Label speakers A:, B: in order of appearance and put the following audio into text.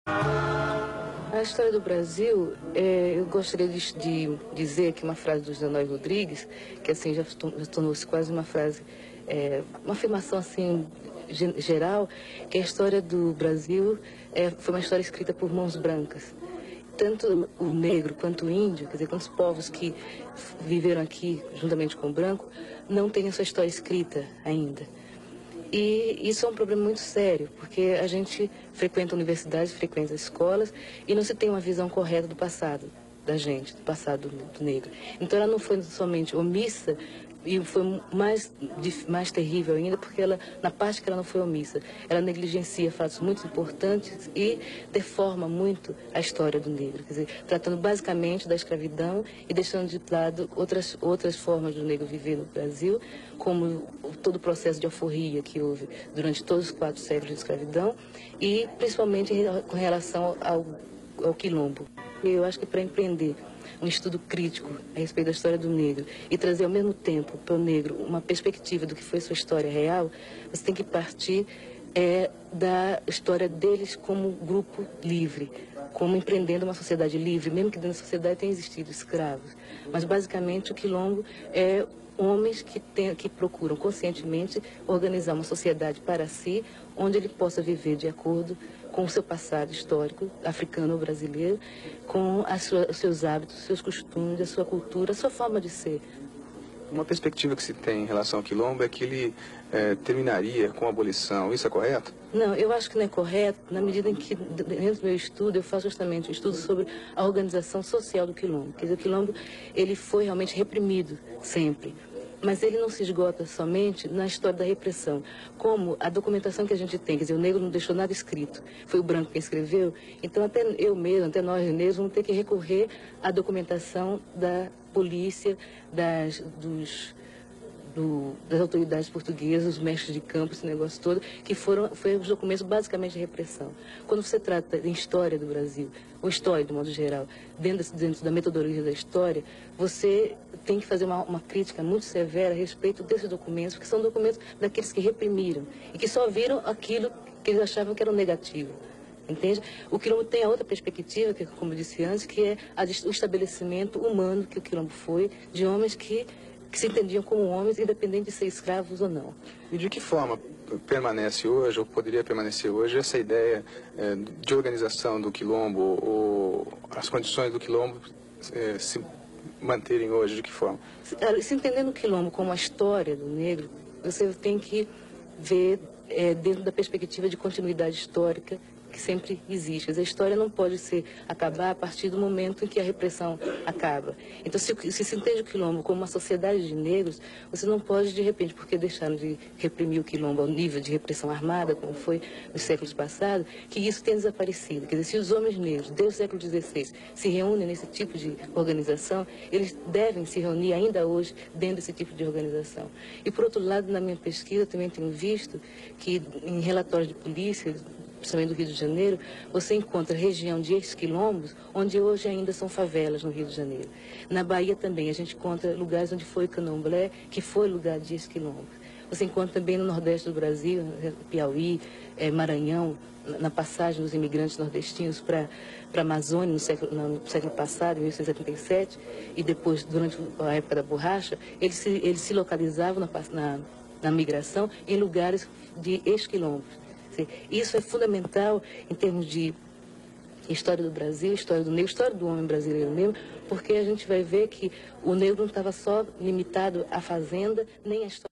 A: A história do Brasil, eu gostaria de dizer aqui uma frase do José Rodrigues, que assim já tornou-se quase uma frase, uma afirmação assim geral, que a história do Brasil foi uma história escrita por mãos brancas. Tanto o negro quanto o índio, quer dizer, quantos povos que viveram aqui juntamente com o branco, não têm a sua história escrita ainda. E isso é um problema muito sério, porque a gente frequenta universidades, frequenta escolas e não se tem uma visão correta do passado da gente, do passado do negro. Então ela não foi somente omissa, e foi mais terrível ainda, porque ela, na parte que ela não foi omissa, ela negligencia fatos muito importantes e deforma muito a história do negro. Quer dizer, tratando basicamente da escravidão e deixando de lado outras formas do negro viver no Brasil, como todo o processo de alforria que houve durante todos os 4 séculos de escravidão e principalmente com relação ao quilombo. Eu acho que para empreender um estudo crítico a respeito da história do negro e trazer ao mesmo tempo para o negro uma perspectiva do que foi sua história real, você tem que partir da história deles como grupo livre, como empreendendo uma sociedade livre, mesmo que dentro da sociedade tenha existido escravos. Mas basicamente o quilombo é homens que procuram conscientemente organizar uma sociedade para si, onde ele possa viver de acordo com o seu passado histórico, africano ou brasileiro, com os seus hábitos, os seus costumes, a sua cultura, a sua forma de ser.
B: Uma perspectiva que se tem em relação ao quilombo é que ele terminaria com a abolição. Isso é correto?
A: Não, eu acho que não é correto, na medida em que, dentro do meu estudo, eu faço justamente um estudo sobre a organização social do quilombo. Quer dizer, o quilombo, ele foi realmente reprimido, sempre. Mas ele não se esgota somente na história da repressão. Como a documentação que a gente tem, quer dizer, o negro não deixou nada escrito, foi o branco que escreveu, então até eu mesmo, até nós negros, vamos ter que recorrer à documentação da polícia, das autoridades portuguesas, os mestres de campo, esse negócio todo, que foram os documentos basicamente de repressão. Quando você trata de história do Brasil, ou história de modo geral, dentro da metodologia da história, você tem que fazer uma crítica muito severa a respeito desses documentos, porque são documentos daqueles que reprimiram e que só viram aquilo que eles achavam que era o negativo. Entende? O quilombo tem a outra perspectiva, que, como eu disse antes, que é o estabelecimento humano que o quilombo foi, de homens que se entendiam como homens, independente de ser escravos ou não.
B: E de que forma permanece hoje, ou poderia permanecer hoje, essa ideia de organização do quilombo, ou as condições do quilombo se manterem hoje, de que forma?
A: Se entendendo o quilombo como a história do negro, você tem que ver dentro da perspectiva de continuidade histórica que sempre existe. A história não pode acabar a partir do momento em que a repressão acaba. Então, se entende o quilombo como uma sociedade de negros, você não pode, de repente, porque deixaram de reprimir o quilombo ao nível de repressão armada, como foi nos séculos passados, que isso tenha desaparecido. Quer dizer, se os homens negros, desde o século XVI, se reúnem nesse tipo de organização, eles devem se reunir ainda hoje dentro desse tipo de organização. E, por outro lado, na minha pesquisa, também tenho visto que, em relatórios de polícia, principalmente do Rio de Janeiro, você encontra região de ex-quilombos, onde hoje ainda são favelas no Rio de Janeiro. Na Bahia também, a gente encontra lugares onde foi candomblé, que foi lugar de ex-quilombos. Você encontra também no Nordeste do Brasil, Piauí, Maranhão, na passagem dos imigrantes nordestinos para a Amazônia no século passado, em 1877, e depois, durante a época da borracha, eles se localizavam na migração em lugares de ex-quilombos. Isso é fundamental em termos de história do Brasil, história do negro, história do homem brasileiro mesmo, porque a gente vai ver que o negro não estava só limitado à fazenda, nem à história.